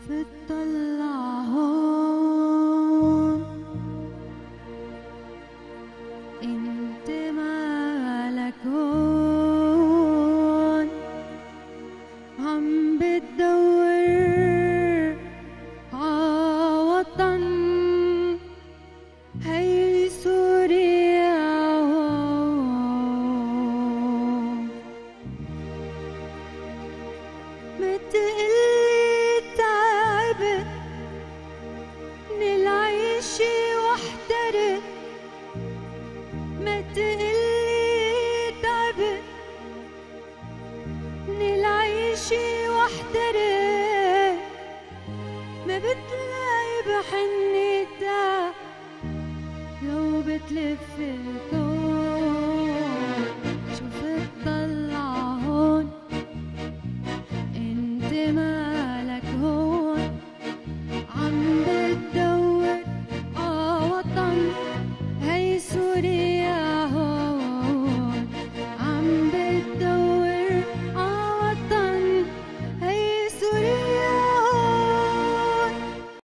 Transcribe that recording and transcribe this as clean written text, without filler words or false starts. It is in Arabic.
بتطلع هون انت مالك هون عم بتدور عوطن هي سوريا هون متقلي تعبت من العيش واحترت متقلي تعبت من العيش واحترت ما بتلاقي بحنيتها لو بتلف